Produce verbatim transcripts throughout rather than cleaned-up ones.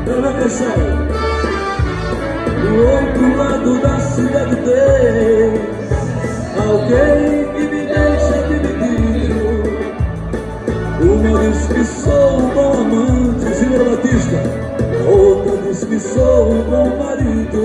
Presta atenção. Do outro lado da cidade tem alguém que me deixa dividido. Uma diz que sou um bom amante, Silvio Batista. A outra diz que sou um bom marido.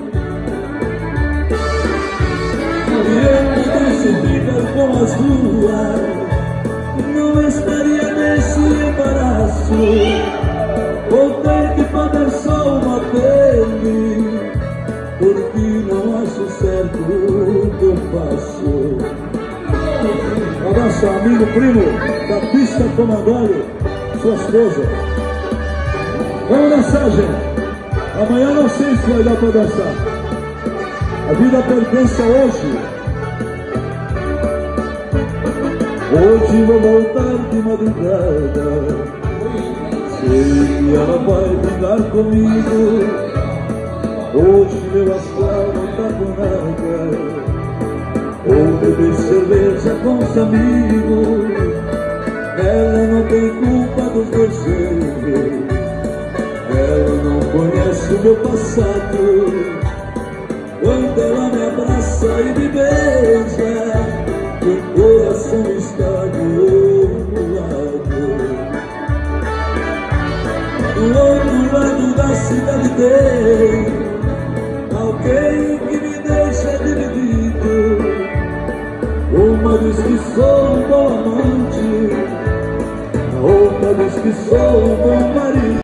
E eu pudesse ficar com as duas, não estaria nesse embaraço. Vou ter que fazer só uma pele, porque não acho certo o que eu faço. Abraço, amigo, primo da pista Comandante, sua esposa. Vamos dançar, gente. Amanhã não sei se vai dar para dançar. A vida pertence a hoje. Hoje vou voltar de madrugada. Sei que ela vai brigar comigo. Hoje meu astral não tá com nada. Ou beber cerveja com os amigos. Ela não tem culpa dos meus erros. Ela não conhece o meu passado. Quando ela me abraça e me beija, o coração está do outro lado. Do outro lado da cidade tem